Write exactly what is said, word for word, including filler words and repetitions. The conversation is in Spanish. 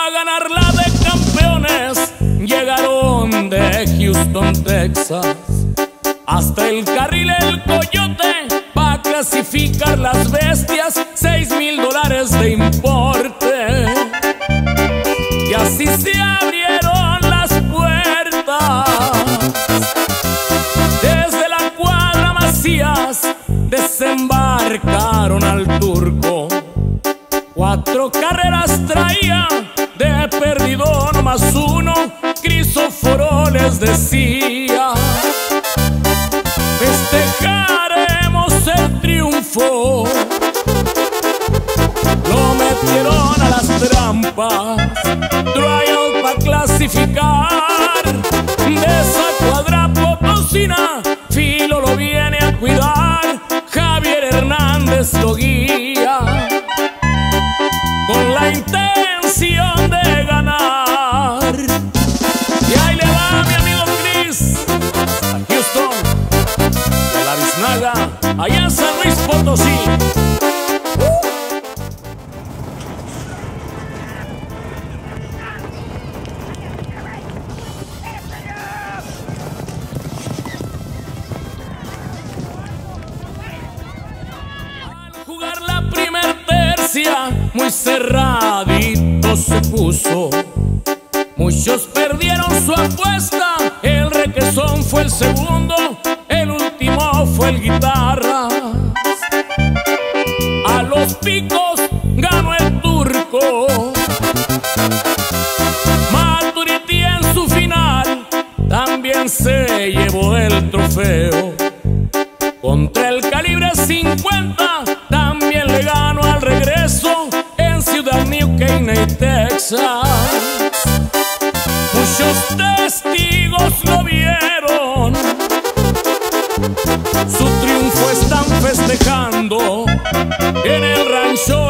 A ganarla de campeones llegaron de Houston, Texas, hasta el carril El Coyote pa' clasificar las bestias, seis mil dólares de importe. Y así se abrieron las puertas. Desde la cuadra Macías desembarcaron al Turco. Cuatro carreras traía, de perdido nomás uno. Crisóforo les decía: festejaremos el triunfo. Lo metieron a las trampas, trial pa' clasificar. De esa cuadra potosina, Filo lo viene a cuidar. Javier Hernández lo guía con la intención de ganar. Y ahí le va mi amigo Chris a Houston, de la Biznaga, allá en San Luis Potosí. Al jugar la primer tercia, muy cerradito se puso. Muchos perdieron su apuesta. El Requesón fue el segundo, el último fue el Guitarra. A los picos ganó el Turco. Maturity en su final también se llevó el trofeo. Contra el calibre cincuenta también le ganó al regreso en Ciudad New Caney, Texas. Muchos testigos lo vieron, su triunfo están festejando en el rancho